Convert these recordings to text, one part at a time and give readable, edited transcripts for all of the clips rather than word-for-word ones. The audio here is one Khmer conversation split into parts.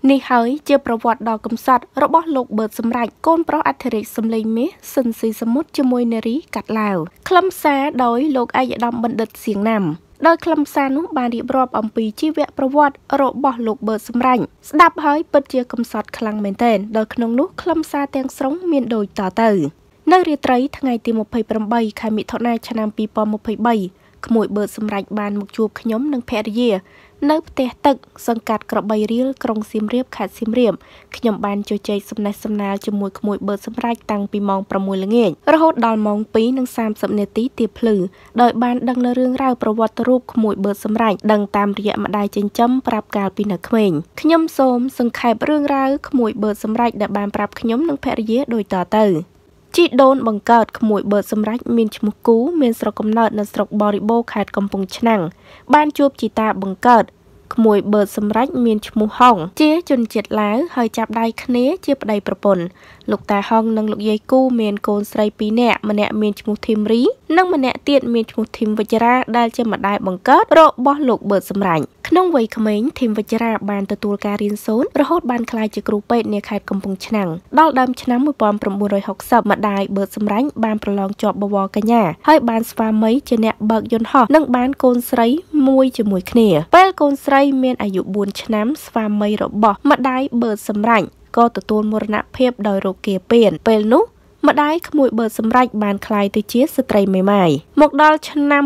នេះហើយជាប្រវត្តិដ៏កំសត់របស់លោកបឺតសម្រេចកូនប្រុសអធិរាជសំឡេងមាសស៊ិនស៊ីសមុទ្រជាមួយនារីកាត់ឡាវខ្លឹមសារដោយលោកឯកឧត្តមបណ្ឌិតសៀងណាំដោយខ្លឹមសារនោះបានរៀបរាប់អំពីជីវប្រវត្តិរបស់លោកបឺតសម្រេចស្ដាប់ហើយពិតជាកំសត់ខ្លាំងមែនទែនដោយក្នុងនោះខ្លឹមសារទាំងស្រុងមានដូចតទៅនៅរាត្រីថ្ងៃទី28ខែមិថុនាឆ្នាំ2023ក្មួយបឺតសម្រេចបានមកជួបខ្ញុំនិងភរិយានៅផ្ទះទឹកសង្កាត់ក្របីរៀលក្រុងសៀមរាបខេត្តសៀមរាបខ្ញុំបានជជែកសំណេះសំណាលជាមួយក្មួយបឺតសម្រេចតាំងពីម៉ោង6ល្ងាចរហូតដល់ម៉ោង2:30នាទីទៀបភ្លឺដោយបានដឹងនៅរឿងរ៉ាវប្រវត្តិរូបក្មួយបឺតសម្រេចដឹងតាមរយៈម្ដាយចិញ្ចឹមប្រាប់កាលពីនៅក្មេងខ្ញុំសូមសង្ខេបរឿងរ៉ាវក្មួយបឺតសម្រេចដែលបានប្រាប់ខ្ញុំនិងភរិយាដូចតទៅជីដូនបង្កើតក្មួយបឺតសម្រេចមានឈ្មោះគូមានស្រុកកំណើតនៅស្រុកបរិបូរខេត្តកំពង់ឆ្នាំងបានជួបជីតាបង្កើតក្មួយបឺតសម្រេចមានឈ្មោះហុងជាជនជាតិឡាវហើយចាប់ដៃគ្នាជាប្តីប្រពន្ធលោកតាហុងនិងលោកយាយគូមានកូនស្រី2នាក់ម្នាក់មានឈ្មោះធីមរីនិងម្នាក់ទៀតមានឈ្មោះធីមវិជ្ជរាដែលជាម្ដាយបង្កើតរបស់លោកបឺតសម្រេចក្នុងវ័យក្មេងធីមវិជ្ជរាបានទទួលការរៀនសូត្ររហូតបានក្លាយជាគ្រូពេទ្យនៅខេត្តកំពង់ឆ្នាំងដល់ដើមឆ្នាំ1960ម្ដាយបឺតសម្រេចបានប្រឡងជាប់បវរកញ្ញាហើយបានស្វាមីជាអ្នកបើកយន្តហោះនិងបានកូនស្រីមួយជាមួយគ្នាពេលកូនស្រីមានអាយុ4ឆ្នាំស្វាមីរបស់ម្ដាយបឺតសម្រេចក៏ទទួលមរណភាពដោយរោគគាពៀនពេលនោះម្ដាយក្មួយបឺតសម្រេចបានក្លាយទៅជាស្ត្រីមេម៉ាយមកដល់ឆ្នាំ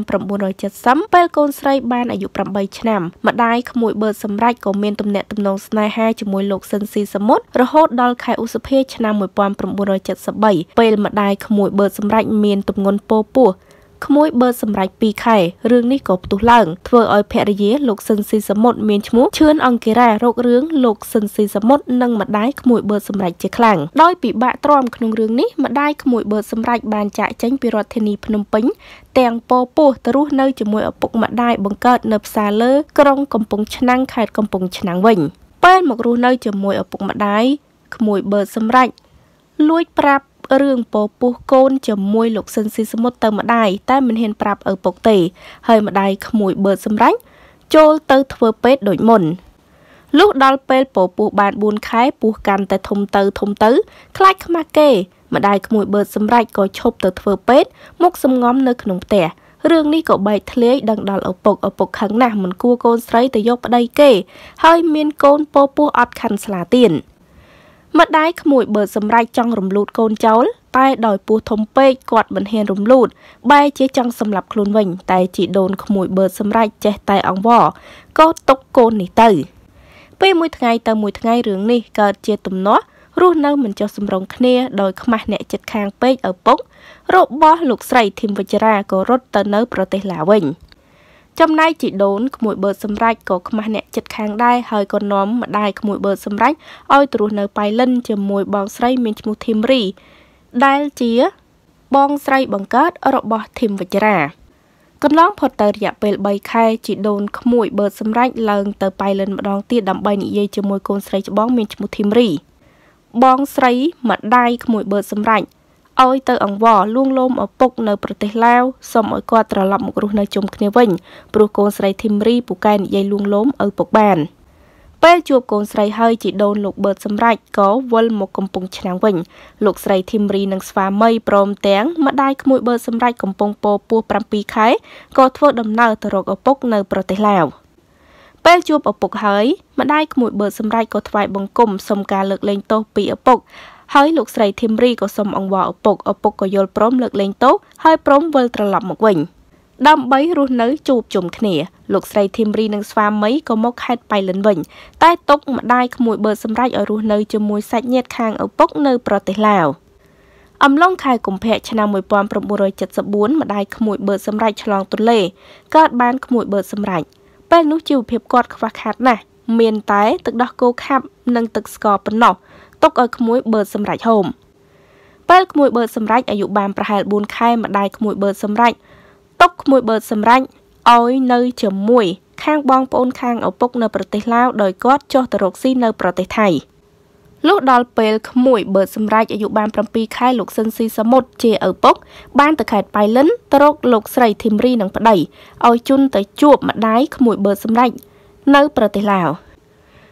1970ពេលកូនស្រីបានអាយុ8ឆ្នាំម្ដាយក្មួយបឺតសម្រេចក៏មានទំនាក់ទំនងស្នេហាជាមួយលោកស៊ិនស៊ីសមុទ្ររហូតដល់ខែឧសភាឆ្នាំ1973ពេលម្ដាយក្មួយបឺតសម្រេចមានទម្ងន់ពោពោះក្មួយបឺតសម្រេច2ខែរឿងនេះក៏ផ្ទុះឡើងធ្វើឲ្យភរិយាលោកស៊ិនស៊ីសមុទ្រមានឈ្មោះឈឿនអង្គារ៉ារករឿងលោកស៊ិនស៊ីសមុទ្រនិងម្ដាយក្មួយបឺតសម្រេចជាខ្លាំងដោយពិបាកទ្រាំក្នុងរឿងនេះម្ដាយក្មួយបឺតសម្រេចបានចាកចេញពីរដ្ឋធានីភ្នំពេញទាំងពោពោះទៅរស់នៅជាមួយឪពុកម្ដាយបង្កើតនៅផ្សារលើក្រុងកំពង់ឆ្នាំងខេត្តកំពង់ឆ្នាំងវិញពេលមករស់នៅជាមួយឪពុកម្ដាយក្មួយបឺតសម្រេចលួចប្រាប់រឿងពោពោះកូនជាមួយលោកស៊ិនស៊ីសមុទ្រទៅម្ដាយតែមិនហ៊ានប្រាប់ឪពុកទេហើយម្ដាយក្មួយបឺតសម្រេចចូលទៅធ្វើពេទ្យដូចមុនលុះដល់ពេលពោពោះបាន4ខែពោះកាន់តែធំទៅខ្លាចខ្មាស់គេម្ដាយក្មួយបឺតសម្រេចក៏ឈប់ទៅធ្វើពេទ្យមកសំងំនៅក្នុងផ្ទះរឿងនេះក៏បែកធ្លាយដឹងដល់ឪពុកខឹងណាស់មិនគួរកូនស្រីទៅយកប្តីគេហើយមានកូនពោពោះអត់ខាន់ស្លាទៀនម្ដាយក្មួយបឺតសម្រេចចង់រំលូតកូនចោលតែដោយពោះធំពេកគាត់មិនហ៊ានរំលូតបែរជាចង់សម្លាប់ខ្លួនវិញតែជីដូនក្មួយបឺតសម្រេចចេះតែអង្វរក៏ទុកកូននេះទៅពេលមួយថ្ងៃទៅមួយថ្ងៃរឿងនេះកើតជាទំនាស់រស់នៅមិនចុះសម្រុងគ្នាដោយខ្មាស់អ្នកចិត្តខាងពេកឪពុករបស់លោកស្រីធីមវិជ្ជរាក៏រត់ទៅនៅប្រទេសឡាវវិញចំណែកជីដូនក្មួយបឺតសម្រេចក៏ខ្មាស់អ្នកចិត្តខាងដែរហើយក៏នាំម្ដាយក្មួយបឺតសម្រេចឲ្យទៅរស់នៅប៉ៃលិនជាមួយបងស្រីមានឈ្មោះធីមរីដែលជាបងស្រីបង្កើតរបស់ធីមវិជ្ជរាកន្លងផុតទៅរយៈពេល3ខែជីដូនក្មួយបឺតសម្រេចឡើងទៅប៉ៃលិនម្ដងទៀតដើម្បីនិយាយជាមួយកូនស្រីច្បងមានឈ្មោះធីមរីបងស្រីម្ដាយក្មួយបឺតសម្រេចឲ្យទៅអង្វរលួងលោមឪពុកនៅប្រទេសឡាវសុំឲ្យគាត់ត្រឡប់មករស់នៅជុំគ្នាវិញព្រោះកូនស្រីធីមរីពូកែនិយាយលួងលោមឪពុកបានពេលជួបកូនស្រីហើយជីដូនលោកបឺតសម្រេចក៏វិលមកកំពង់ឆ្នាំងវិញលោកស្រីធីមរីនិងស្វាមីព្រមទាំងម្ដាយក្មួយបឺតសម្រេចកំពុងពោពោះ7ខែក៏ធ្វើដំណើរទៅរកឪពុកនៅប្រទេសឡាវពេលជួបឪពុកហើយម្ដាយក្មួយបឺតសម្រេចក៏ថ្វាយបង្គំសុំការលើកលែងទោសពីឪពុកហើយលោកស្រីធីមរីក៏សុំអង្វរឪពុកក៏យល់ព្រមលើកលែងទោសហើយព្រមវិលត្រឡប់មកវិញដើម្បីរស់នៅជួបជុំគ្នាលោកស្រីធីមរីនិងស្វាមីក៏មកខេត្តប៉ៃលិនវិញតែទុកម្ដាយក្មួយបឺតសម្រេចឲ្យរស់នៅជាមួយសាច់ញាតិខាងឪពុកនៅប្រទេសឡាវអំឡុងខែកុម្ភៈឆ្នាំ1974ម្ដាយក្មួយបឺតសម្រេចឆ្លងទន្លេកើតបានក្មួយបឺតសម្រេចពេលនោះជីវភាពគាត់ខ្វះខាតណាស់មានតែទឹកដោះគោខាប់និងទឹកស្ករប៉ុណ្ណោះទុកឲ្យក្មួយបឺតសម្រេចហូមពេលក្មួយបឺតសម្រេចអាយុបានប្រហែល4ខែម្ដាយក្មួយបឺតសម្រេចទុកក្មួយបឺតសម្រេចឲ្យនៅជាមួយខាងបងប្អូនខាងឪពុកនៅប្រទេសឡាវដោយគាត់ចុះទៅរកស៊ីនៅប្រទេសថៃលុះដល់ពេលក្មួយបឺតសម្រេចអាយុបាន7ខែលោកស៊ិនស៊ីសមុទ្រជាឪពុកបានទៅខេត្តប៉ៃលិនទៅរកលោកស្រីធីមរីនិងប្តីឲ្យជន់ទៅជួបម្ដាយក្មួយបឺតសម្រេចនៅប្រទេសឡាវ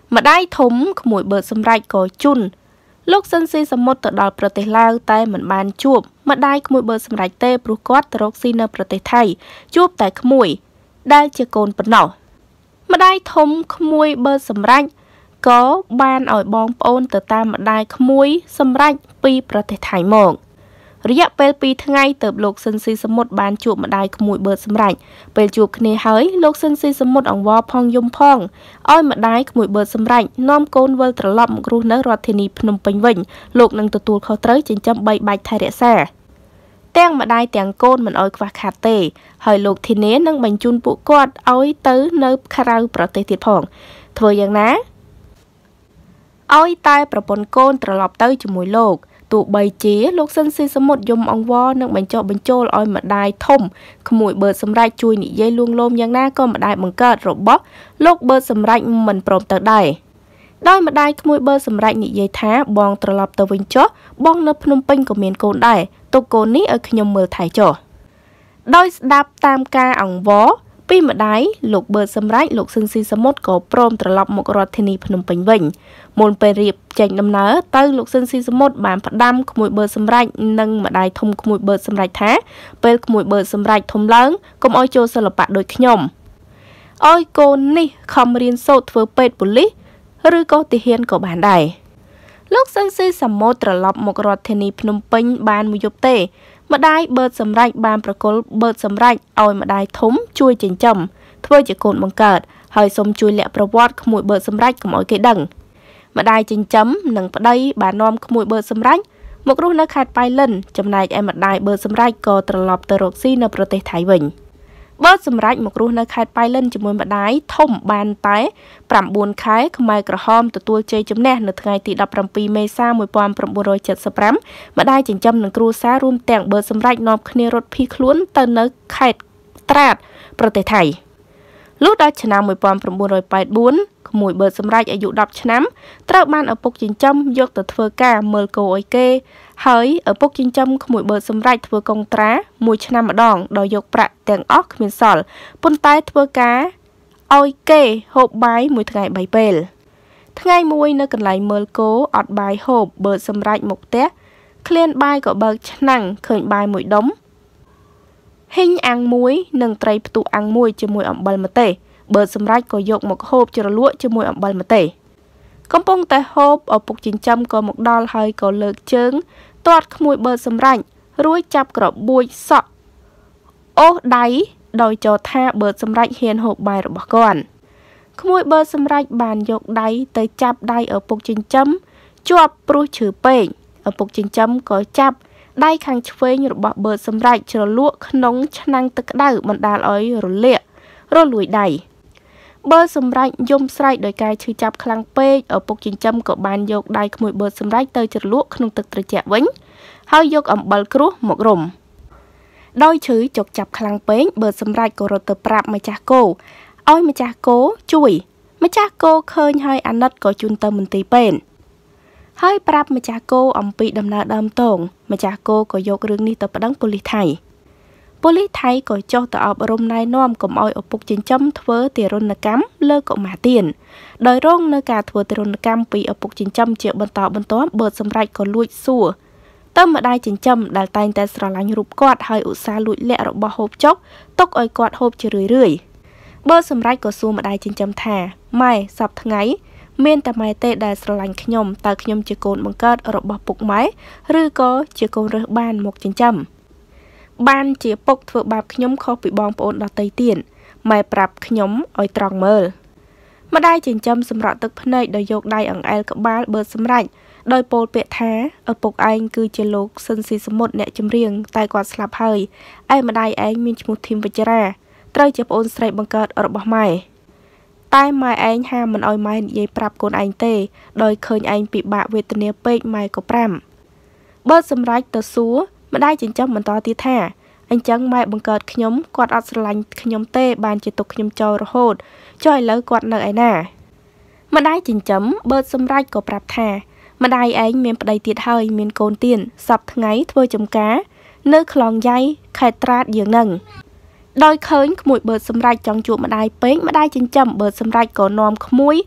ម្ដាយធំក្មួយបឺតសម្រេចក៏ជន់លោកសិនស៊ីសមុទ្រទៅដល់ប្រទេសឡាវតែមិនបានជួបម្ដាយក្មួយបឺតសម្រេចទេព្រោះគាត់ទៅរកស៊ីនៅប្រទេសថៃជួបតែក្មួយដែលជាកូនប៉ុណ្ណោះម្ដាយធំក្មួយបឺតសម្រេចក៏បានឲ្យបងប្អូនទៅតាមម្ដាយក្មួយសម្រេចពីប្រទេសថៃមករយៈពេល2ថ្ងៃទៅលោកសិនស៊ីសមុទ្របានជួបម្ដាយក្មួយបឺតសម្រេចពេលជួបគ្នាហើយលោកសិនស៊ីសមុទ្រអង្វរផងយំផងឲ្យម្ដាយក្មួយបឺតសម្រេចនាំកូនវិលត្រឡប់មករស់នៅរដ្ឋធានីភ្នំពេញវិញលោកនឹងទទួលខុសត្រូវចិញ្ចឹមបីបាច់ថែរក្សាទាំងម្ដាយទាំងកូនមិនឲ្យខ្វះខាតទេហើយលោកធានានឹងបញ្ជូនពួកគាត់ឲ្យទៅនៅក្រៅប្រទេសទៀតផងធ្វើយ៉ាងណាឲ្យតែប្រពន្ធកូនត្រឡប់ទៅជាមួយលោកទោះបីជាលោកសិនស៊ីសមុទ្រយំអង្វរនឹងបញ្ចុះបញ្ចូលឲ្យម្ដាយធំក្មួយបឺតសម្រេចជួយនិយាយលួងលោមយ៉ាងណាក៏ម្ដាយបង្កើតរបស់លោកបឺតសម្រេចមិនព្រមទៅដែរដោយម្ដាយក្មួយបឺតសម្រេចនិយាយថាបងត្រឡប់ទៅវិញចុះបងនៅភ្នំពេញក៏មានកូនដែរទុកកូននេះឲ្យខ្ញុំមើលថែចុះដោយស្ដាប់តាមការអង្វរពីម្ដាយលោកបឺតសម្រេចលោកសិនស៊ីសមុទ្រក៏ព្រមត្រឡប់មករដ្ឋធានីភ្នំពេញវិញមុនពេលរៀបចេញដំណើរទៅលោកសិនស៊ីសមុទ្របានផ្ដាំក្មួយបឺតសម្រេចនិងម្ដាយធំក្មួយបឺតសម្រេចថាពេលក្មួយបឺតសម្រេចធំឡើងកុំឲ្យចូលសិល្បៈដូចខ្ញុំឲ្យកូននេះខំរៀនសូត្រធ្វើពេទ្យប៉ូលីសឬក៏ទាហានក៏បានដែរលោកសិនស៊ីសមុទ្រត្រឡប់មករដ្ឋធានីភ្នំពេញបានមួយយប់ទេម្ដាយបឺតសម្រេចបានប្រគល់បឺតសម្រេចឲ្យម្ដាយធំជួយចិញ្ចឹមធ្វើជាកូនបង្កើតហើយសូមជួយលាក់ប្រវត្តិក្មួយបឺតសម្រេចកុំឲ្យគេដឹងម្ដាយចិញ្ចឹមនិងប្តីបាននាំក្មួយបឺតសម្រេចមករស់នៅខេត្តប៉ៃលិនចំណែកឯម្ដាយបឺតសម្រេចក៏ត្រឡប់ទៅរកស៊ីនៅប្រទេសថៃវិញបឺតសម្រេចមករស់នៅខេត្តប៉ៃលិនជាមួយម្ដាយធំបានតែ9ខែខ្មែរក្រហមទទួលជ័យជំនះនៅថ្ងៃទី17មេសា1975ម្ដាយចិញ្ចឹមនិងគ្រួសាររួមទាំងបឺតសម្រេចនាំគ្នារត់ភៀសខ្លួនទៅនៅខេត្តត្រាតប្រទេសថៃលុះដល់ឆ្នាំ1984ក្មួយបឺតសម្រេចអាយុ10ឆ្នាំត្រូវបានឪពុកចិញ្ចឹមយកទៅធ្វើការមើលគោឲ្យគេហើយឪពុកចិញ្ចឹមក្មួយបឺតសម្រេចធ្វើកុងត្រា1ឆ្នាំម្ដងដោយយកប្រាក់ទាំងអស់គ្មានសល់ប៉ុន្តែធ្វើការឲ្យគេហូបបាយមួយថ្ងៃ3ពេលថ្ងៃមួយនៅកន្លែងមើលគោអត់បាយហូបបឺតសម្រេចមកផ្ទះឃ្លានបាយក៏បើកឆ្នាំងឃើញបាយមួយដុំហ៊ីងអាំងមួយនិងត្រីផ្ទុះអាំងមួយជាមួយអំបិលម្ទេសបឺតសម្រេចក៏យកមកហូបជ្រលក់ជាមួយអំបិលម្ទេសកំពុងតែហូបឪពុកចិញ្ចឹមក៏មកដល់ហើយក៏លើកជើងទាត់ក្មួយបឺតសម្រេចរួចចាប់ក្របួចសក់អូសដៃដោយចោទថាបឺតសម្រេចហ៊ានហូបបាយរបស់គាត់ក្មួយបឺតសម្រេចបានយកដៃទៅចាប់ដៃឪពុកចិញ្ចឹមជាប់ព្រោះឈឺពេកឪពុកចិញ្ចឹមក៏ចាប់ដៃខាងឆ្វេងរបស់បឺតសម្រេចជ្រលក់ក្នុងឆ្នាំងទឹកក្តៅបណ្ដាលឲ្យរលាករលួយដៃបឺតសម្រេចយំស្រែកដោយការឈឺចាប់ខ្លាំងពេកឪពុកចិញ្ចឹមក៏បានយកដៃក្មួយបឺតសម្រេចទៅជ្រលក់ក្នុងទឹកត្រជាក់វិញហើយយកអំបិលក្រួសមករុំដោយឈឺចុកចាប់ខ្លាំងពេកបឺតសម្រេចក៏រត់ទៅប្រាប់ម្ចាស់គោឲ្យម្ចាស់គោជួយម្ចាស់គោឃើញហើយអាណិតក៏ជូនទៅមន្ទីរពេទ្យហើយប្រាប់ម្ចាស់គោអំពីដំណើរដើមតងម្ចាស់គោក៏យករឿងនេះទៅប្តឹងប៉ូលីសថៃប៉ូលីសថៃក៏ចុះទៅអប់រំណែនាំកុំឲ្យឪពុកចិញ្ចឹមធ្វើទារុណកម្មលើកុមារទានដោយរងនៅការធ្វើទារុណកម្មពីឪពុកចិញ្ចឹមជាបន្តបន្ទាប់បឺតសម្រេចក៏លួចសួរទៅម្ដាយចិញ្ចឹមដែលតែងតែស្រឡាញ់រូបគាត់ហើយឧស្សាហ៍លួចលាក់របស់ហូបចុកទុកឲ្យគាត់ហូបជារឿយៗបឺតសម្រេចក៏សួរម្ដាយចិញ្ចឹមថាម៉ែសប្តាហ៍ថ្ងៃមានតែម៉ែទេដែលស្រឡាញ់ខ្ញុំតើខ្ញុំជាកូនបង្កើតរបស់ពុកម៉ែឬក៏ជាកូនរើសបានមកចិញ្ចឹមបានជាពុកធ្វើបាបខ្ញុំខុសពីបងប្អូនដទៃទៀតម៉ែប្រាប់ខ្ញុំឲ្យត្រង់មើលម្ដាយចិញ្ចឹមសម្រក់ទឹកភ្នែកដោយយកដៃអង្អែលក្បាលបឺតសម្រេចដោយពោលពាក្យថាឪពុកឯងគឺជាលោកស៊ិនស៊ីសមុទ្រអ្នកចម្រៀងតែគាត់ស្លាប់ហើយឯម្ដាយឯងមានឈ្មោះធីមវិជ្ជរាត្រូវជាប្អូនស្រីបង្កើតរបស់ម៉ែតែម៉ែឯងហាមមិនឲ្យម៉ែនិយាយប្រាប់កូនឯងទេដោយឃើញឯងពិបាកវេទនាពេកម៉ែក៏ប្រាំបឺតសម្រេចទៅសួរម្ដាយចិញ្ចឹមបន្តទៀតថាអញ្ចឹងម៉ែបង្កើតខ្ញុំគាត់អត់ស្រឡាញ់ខ្ញុំទេបានជាទុកខ្ញុំចោលរហូតចុះឥឡូវគាត់នៅឯណាម្ដាយចិញ្ចឹមបឺតសម្រេចក៏ប្រាប់ថាម្ដាយឯងមានប្តីទៀតហើយមានកូនទៀនសប្តាហ៍ថ្ងៃធ្វើចំការនៅខ្លងយ៉ៃខេត្តត្រាតយើងនឹងដោយឃើញក្មួយបឺតសម្រេចចង់ជួបម្ដាយពេកម្ដាយចិញ្ចឹមបឺតសម្រេចក៏នាំក្មួយ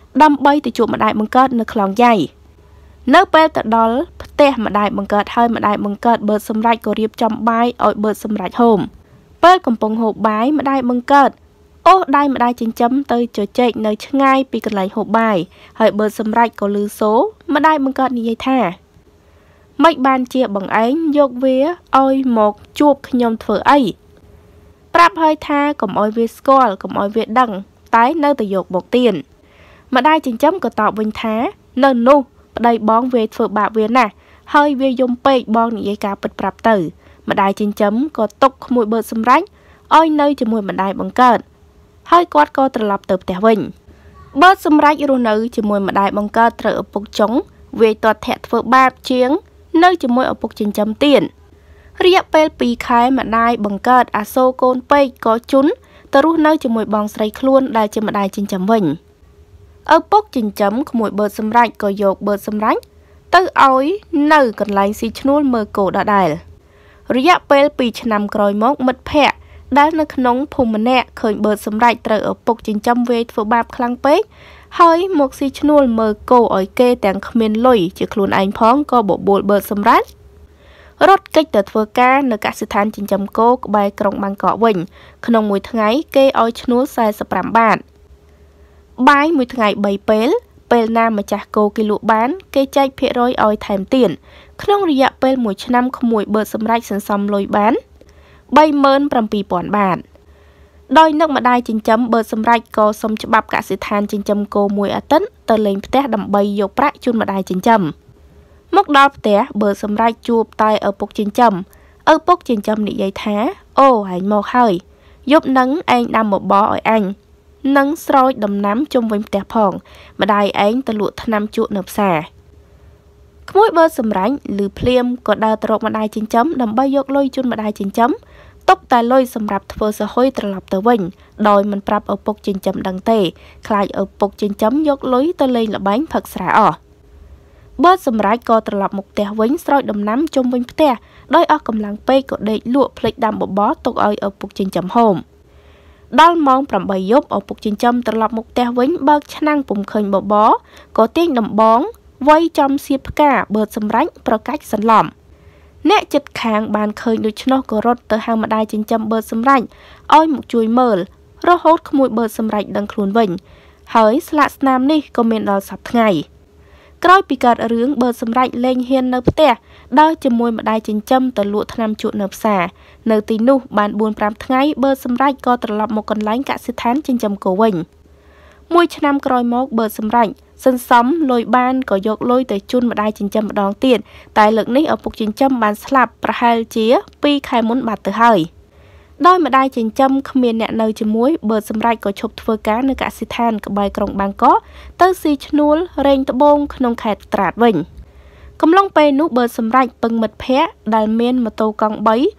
ដើម្បីទៅជួបម្ដាយបង្កើតនៅខ្លងໃຫญ่នៅពេលទៅដល់ផ្ទះម្ដាយបង្កើតហើយម្ដាយបង្កើតបឺតសម្រេចក៏រៀបចំបាយឲ្យបឺតសម្រេចហូបពេលកំពុងហូបបាយម្ដាយបង្កើតអូសដៃម្ដាយចិញ្ចឹមទៅជជែកនៅឆ្ងាយពីកន្លែងហូបបាយហើយបឺតសម្រេចក៏ឮសូរម្ដាយបង្កើតនិយាយថាមិនបានជាបងឯងយកវាឲ្យមកជួបខ្ញុំធ្វើអីប្រាប់ហើយថាកុំឲ្យវាស្គាល់កុំឲ្យវាដឹងតែនៅតែយកមកទៀនម្ដាយចិញ្ចឹមក៏តបវិញថានៅនោះប្តីបងវាធ្វើបាបវាណាស់ហើយវាយំពេកបងនិយាយការពិតប្រាប់ទៅម្ដាយចិញ្ចឹមក៏ទុកក្មួយបឺតសម្រេចឲ្យនៅជាមួយម្ដាយបង្កើតហើយគាត់ក៏ត្រឡប់ទៅផ្ទះវិញបឺតសម្រេចរស់នៅជាមួយម្ដាយបង្កើតត្រូវឪពុកចុងវាយទាត់ធាក់ធ្វើបាបជាងនៅជាមួយឪពុកចិញ្ចឹមទៀតរយៈពេល2ខែម្ដាយបង្កើតអាសូរកូនពេកក៏ជន់ទៅរស់នៅជាមួយបងស្រីខ្លួនដែលជាម្ដាយចិញ្ចឹមវិញឪពុកចិញ្ចឹមក្មួយបឺតសម្រេចក៏យកបឺតសម្រេចទៅឲ្យនៅកន្លែងស៊ីឈ្នួលមើលគោដដែលរយៈពេល2ឆ្នាំក្រោយមកមិត្តភ័ក្តិដែលនៅក្នុងភូមិម្នាក់ឃើញបឺតសម្រេចត្រូវឪពុកចិញ្ចឹមវាយធ្វើបាបខ្លាំងពេកហើយមកស៊ីឈ្នួលមើលគោឲ្យគេទាំងគ្មានលុយជាខ្លួនឯងផងក៏បបួលបឺតសម្រេចរត់គេចទៅធ្វើការនៅកសិដ្ឋានចិញ្ចឹមគោក្បែរក្រុងបាងកកវិញក្នុងមួយថ្ងៃគេឲ្យឈ្នួល45បាតបាយមួយថ្ងៃ3ពេលណាម្ចាស់គោគេលក់បានគេចែកភាគរយឲ្យថែមទៀតក្នុងរយៈពេល1ឆ្នាំក្មួយបឺតសម្រេចសន្សំលុយបាន 37,000 បាតដោយនឹកម្ដាយចិញ្ចឹមបឺតសម្រេចក៏សុំច្បាប់កសិដ្ឋានចិញ្ចឹមគោមួយអាទិត្យទៅលេងផ្ទះដើម្បីយកប្រាក់ជូនម្ដាយចិញ្ចឹមមកដល់ផ្ទះបឺតសម្រេចជួបតែឪពុកចិញ្ចឹមឪពុកចិញ្ចឹមនិយាយថាអូឯងមកហើយយប់នឹងឯងដាំបបរឲ្យអញនឹងស្រោចដំណាំជុំវិញផ្ទះផងម្ដាយឯងទៅលក់ថ្នាំជក់នៅផ្សារក្មួយបឺតសម្រេចឮភ្លាមក៏ដើរទៅរកម្ដាយចិញ្ចឹមដើម្បីយកលុយជូនម្ដាយចិញ្ចឹមទុកតែលុយសម្រាប់ធ្វើសហុយត្រឡប់ទៅវិញដោយមិនប្រាប់ឪពុកចិញ្ចឹមដឹងទេខ្លាចឪពុកចិញ្ចឹមយកលុយទៅលេងល្បែងផឹកស្រាអស់បឺតសម្រេចក៏ត្រឡប់មកផ្ទះវិញស្រោចដំណាំជុំវិញផ្ទះដោយអស់កម្លាំងពេកក៏ដេកលក់ភ្លេចដាំបបរទុកឲ្យឪពុកចិញ្ចឹមហូបដល់ម៉ោង8យប់ឪពុកចិញ្ចឹមត្រឡប់មកផ្ទះវិញបើកឆ្នាំងពុំឃើញបបរក៏ទាញដំបងវាយចំសៀតផ្កាបឺតសម្រេចប្រកាច់សន្លប់អ្នកចិត្តខាងបានឃើញដូច្នោះក៏រត់ទៅហៅម្ដាយចិញ្ចឹមបឺតសម្រេចឲ្យមកជួយមើលរហូតក្មួយបឺតសម្រេចដឹងខ្លួនវិញហើយស្លាកស្នាមនេះក៏មានដល់សប្តាហ៍ថ្ងៃក្រោយពីកើតរឿងបឺតសម្រេចលែងហ៊ាននៅផ្ទះដើរជាមួយម្ដាយចិញ្ចឹមទៅលក់ថ្នាំជក់នៅផ្សារនៅទីនោះបាន 4-5 ថ្ងៃបឺតសម្រេចក៏ត្រឡប់មកកន្លែងកសិដ្ឋានចិញ្ចឹមគោវិញមួយឆ្នាំក្រោយមកបឺតសម្រេចសន្សំលុយបានក៏យកលុយទៅជូនម្ដាយចិញ្ចឹមម្ដងទៀតតែលើកនេះឪពុកចិញ្ចឹមបានស្លាប់ប្រហែលជា2ខែមុនបាត់ទៅហើយដោយម្ដាយចិញ្ចឹមគ្មានអ្នកនៅជាមួយបឺតសម្រេចក៏ឈប់ធ្វើការនៅកសិដ្ឋានក្បែរក្រុងបាងកកទៅស៊ីឈ្នួលរែងត្បូងក្នុងខេត្តត្រាតវិញកំឡុងពេលនោះបឺតសម្រេចពឹងមិត្តភ័ក្តិដែលមានម៉ូតូកង់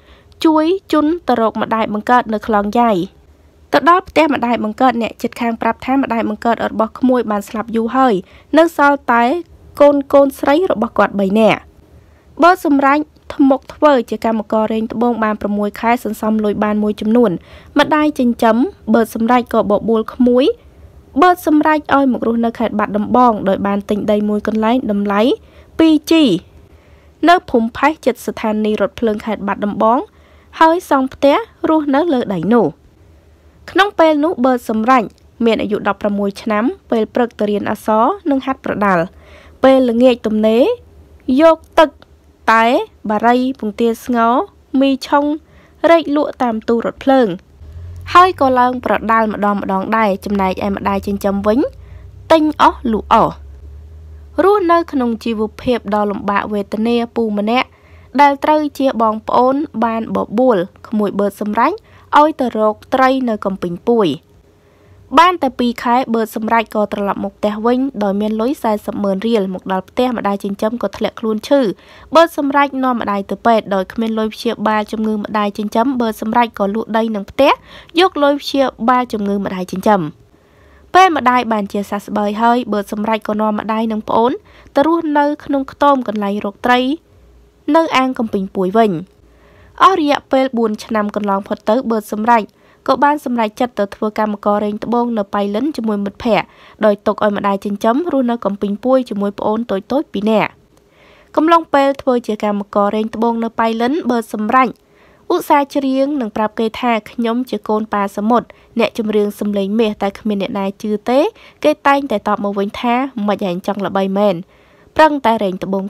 3ជួយជន់ទៅរកម្ដាយបង្កើតនៅខ្លងយ៉ៃទៅដល់ផ្ទះម្ដាយបង្កើតអ្នកជិតខាងប្រាប់ថាម្ដាយបង្កើតរបស់ក្មួយបានស្លាប់យូរហើយនៅសល់តែកូនស្រីរបស់គាត់3នាក់បឺតសម្រេចថ្មុកធ្វើជាកម្មកររែងត្បូងបាន6ខែសន្សំលុយបានមួយចំនួនម្ដាយចិញ្ចឹមបឺតសម្រេចក៏បបួលក្មួយបឺតសម្រេចឲ្យមករស់នៅខេត្តបាត់ដំបងដោយបានទិញដីមួយកន្លែងតម្លៃ 2G នៅភូមិផេះជិតស្ថានីយ៍រថភ្លើងខេត្តបាត់ដំបងហើយសង់ផ្ទះរស់នៅលើដីនោះក្នុងពេលនោះបឺតសម្រេចមានអាយុ16ឆ្នាំពេលព្រឹកទៅរៀនអក្សរនិងហាត់ប្រដាល់ពេលល្ងាចទំនេរយកទឹកតែបារីពងទាស្ងោរមីឆុងរែកលក់តាមទូរថភ្លើងហើយក៏ឡើងប្រដាល់ម្ដងដែរចំណែកឯម្ដាយចិញ្ចឹមវិញទិញអស់លក់អស់រស់នៅក្នុងជីវភាពដ៏លំបាកវេទនាពូម្នាក់ដែលត្រូវជាបងប្អូនបានបបួលក្មួយបឺតសម្រេចឲ្យទៅរកត្រីនៅកំពង់ពួយបានតែ2ខែបឺតសម្រេចក៏ត្រឡប់មកផ្ទះវិញដោយមានលុយ40,000រៀលមកដល់ផ្ទះម្ដាយចិញ្ចឹមក៏ធ្លាក់ខ្លួនឈឺបឺតសម្រេចនាំម្ដាយទៅពេទ្យដោយគ្មានលុយព្យាបាលជំងឺម្ដាយចិញ្ចឹមបឺតសម្រេចក៏លក់ដីនឹងផ្ទះយកលុយព្យាបាលជំងឺម្ដាយចិញ្ចឹមពេលម្ដាយបានជាសះស្បើយហើយបឺតសម្រេចក៏នាំម្ដាយនិងប្អូនទៅរស់នៅក្នុងខ្ទមកន្លែងរកត្រីនៅអាងកំពង់ពួយវិញអស់រយៈពេល4ឆ្នាំកន្លងផុតទៅបឺតសម្រេចក៏បានសម្រេចចិត្តទៅធ្វើកម្មកររែងត្បូងនៅប៉ៃលិនជាមួយមិត្តភ័ក្តិដោយទុកឲ្យម្ដាយចិញ្ចឹមរស់នៅកំពីងពួយជាមួយប្អូនតូចៗ2នាក់កំឡុងពេលធ្វើជាកម្មកររែងត្បូងនៅប៉ៃលិនបើសម្រេចឧស្សាហ៍ច្រៀងនិងប្រាប់គេថាខ្ញុំជាកូនប៉ាសមុទ្រអ្នកចម្រៀងសំឡេងមាសតែគ្មានអ្នកណាជឿទេគេតែងតែតបមកវិញថាមិនឯងចង់ល្បីមែនប្រឹងតែរែងត្បូង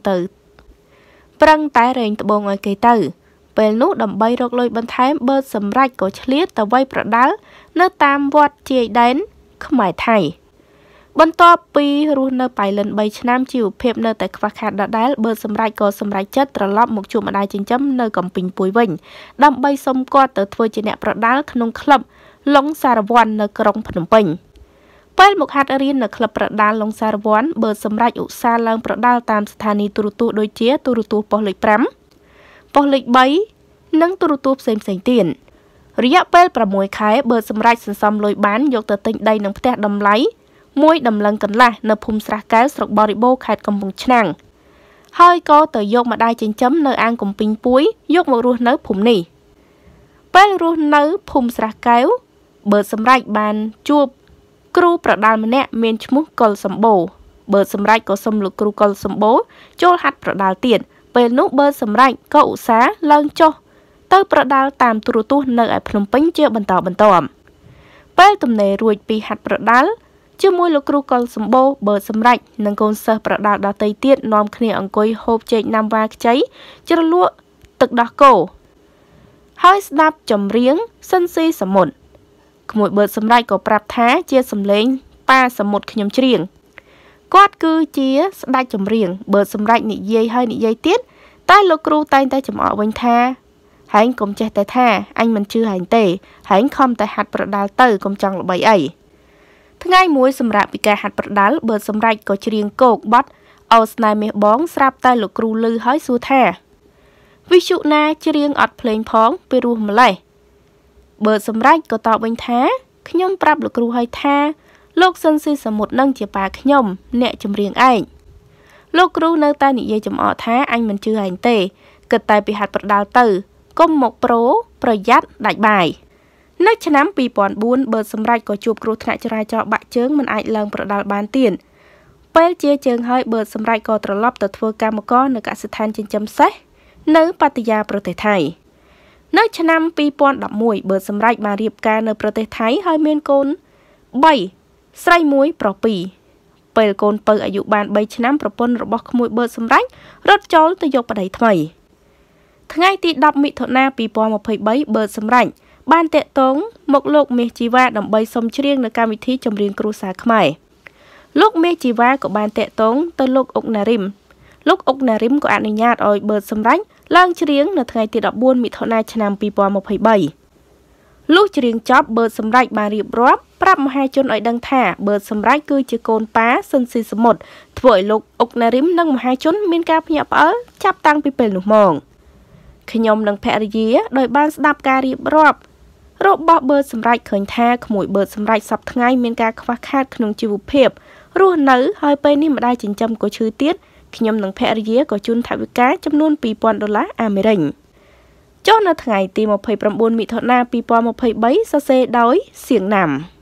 ឲ្យគេទៅពេលនោះដើម្បីរកលុយបន្ថែមបើសម្រេចក៏ឆ្លៀតទៅវាយប្រដាល់នៅតាមវត្តជាយដែនខ្មែរថៃបន្ទាប់ពីរស់នៅប៉ៃលិន3ឆ្នាំជីវភាពនៅតែខ្វះខាតដដែលបើសម្រេចក៏សម្រេចចិត្តត្រឡប់មកជួបម្ដាយចិញ្ចឹមនៅកំពីងពួយវិញដើម្បីសុំគាត់ទៅធ្វើជាអ្នកប្រដាល់ក្នុងក្លឹបឡុងសារវ័ននៅក្រុងភ្នំពេញពេលមកហាត់រៀននៅក្លឹបប្រដាល់ឡុងសារវ័នបើសម្រេចឧស្សាហ៍ឡើងប្រដាល់តាមស្ថានីយទូរទស្សន៍ដូចជាទូរទស្សន៍ប៉ុស្តិ៍លេខ5ប៉ុស្តិ៍លេខ3និងទូរទស្សន៍ផ្សេងៗទៀតរយៈពេល6ខែបើសម្រេចសន្សំលុយបានយកទៅទិញដីនិងផ្ទះតម្លៃ1ដំឡឹងកន្លះនៅភូមិស្រះកែវស្រុកបរិបូរខេត្តកំពង់ឆ្នាំងហើយក៏ទៅយកម្ដាយចិញ្ចឹមនៅអាងកំពីងពួយយកម្ករស់នៅភូមិនេះពេលរស់នៅភូមិស្រះកែវបើសម្រេចបានជួបគ្រូប្រដាល់ម្នាក់មានឈ្មោះកុលសម្បូរបើសម្រេចក៏សុំលោកគ្រូកុលសម្បូរចូលហាត់ប្រដាល់ទៀតពេលនោះបើសម្រេចក៏ឧស្សាហ៍ឡើងចុះទៅប្រដាល់តាមទូរទស្សន៍នៅឯភ្នំពេញជាបន្តបន្ទាប់ពេលទំនេររួចពីហាត់ប្រដាល់ជាមួយលោកគ្រូកុលសម្បូរបើសម្រេចនិងកូនសិស្សប្រដាល់ដទៃទៀតនាំគ្នាអង្គុយហូបចេកណាំវ៉ាខ្ចីជ្រលក់ទឹកដោះគោហើយស្ដាប់ចម្រៀងសិនស៊ីសមុទ្រក្មួយបើសម្រេចក៏ប្រាប់ថាជាសំឡេងប៉ាសមុទ្រខ្ញុំច្រៀងគាត់គឺជាស្ដេចចម្រៀងបើសម្រេចនិយាយហើយនិយាយទៀតតែលោកគ្រូតែងតែចំអកវិញថាហែងកុំចេះតែថាអញមិនជឿហែងទេហែងខំតែហាត់ប្រដាល់ទៅកុំចង់ល្បីអីថ្ងៃមួយសម្រាប់ពីការហាត់ប្រដាល់បើសម្រេចក៏ច្រៀងគោកបត់អោស្នេហ៍មាសបងស្រាប់តែលោកគ្រូឮហើយសួរថាវិសុណាច្រៀងអត់ភ្លេងផងពេលរស់ម្លេះបើសម្រេចក៏តបវិញថាខ្ញុំប្រាប់លោកគ្រូហើយថាលោកសិនស៊ីសមុទ្រនឹងជាប៉ាខ្ញុំអ្នកចម្រៀងឯងលោកគ្រូនៅតែនិយាយចំអកថាអញមិនជឿឯងទេគិតតែពីហាត់ប្រដាល់ទៅកុំមកប្រយ័ត្នដាច់បាយនៅឆ្នាំ2004បើសម្រេចក៏ជួបគ្រោះថ្នាក់ចរាចរណ៍បាក់ជើងមិនអាចឡើងប្រដាល់បានទៀតពេលជាជើងហើយបើសម្រេចក៏ត្រឡប់ទៅធ្វើកម្មករនៅកសិដ្ឋានចិញ្ចឹមសេះនៅប៉ាតាយាប្រទេសថៃនៅឆ្នាំ2011បើសម្រេចបានរៀបការនៅប្រទេសថៃហើយមានកូន3ស្រី1ប្រុស2ពេលកូនពៅអាយុបាន3ឆ្នាំប្រពន្ធរបស់ក្មួយបើសម្រេចរត់ចូលទៅយកប្តីថ្មីថ្ងៃទី10មិថុនា2023បើសម្រេចបានតាក់ទងមកលោកមាសជីវ៉ាដើម្បីសុំច្រៀងនៅកម្មវិធីចម្រៀងគ្រួសារខ្មែរលោកមាសជីវ៉ាក៏បានតាក់ទងទៅលោកអុកណារិមលោកអុកណារិមក៏អនុញ្ញាតឲ្យបើសម្រេចឡើងច្រៀងនៅថ្ងៃទី14មិថុនាឆ្នាំ2023លុះច្រៀងចប់បើសម្រេចបានរៀបរាប់ប្រាប់មហាជនឲ្យដឹងថាបើសម្រេចគឺជាកូនប៉ាសិនស៊ីសមុទ្រធ្វើឲ្យលោកអុកណារិមនិងមហាជនមានការភ្ញាក់ផ្អើលចាប់តាំងពីពេលនោះមកខ្ញុំនិងភរិយាដោយបានស្ដាប់ការរៀបរាប់របស់បើសម្រេចឃើញថាក្មួយបើសម្រេចសប្តាហ៍ថ្ងៃមានការខ្វះខាតក្នុងជីវភាពរស់នៅហើយពេលនេះម្ដាយចិញ្ចឹមក៏ឈឺទៀតខ្ញុំនិងភរិយាក៏ជូនថវិកាចំនួន$2,000អាមេរិកចុះនៅថ្ងៃទី29មិថុនា2023សរសេរដោយសៀងណាំ